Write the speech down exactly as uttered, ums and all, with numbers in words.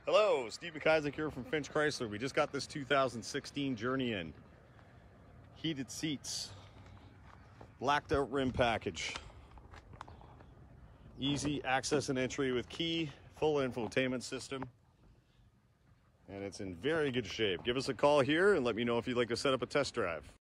Hello, Steve McIsaac here from Finch Chrysler. We just got this two thousand sixteen Journey in. Heated seats, blacked out rim package, easy access and entry with key, full infotainment system, and it's in very good shape. Give us a call here and let me know if you'd like to set up a test drive.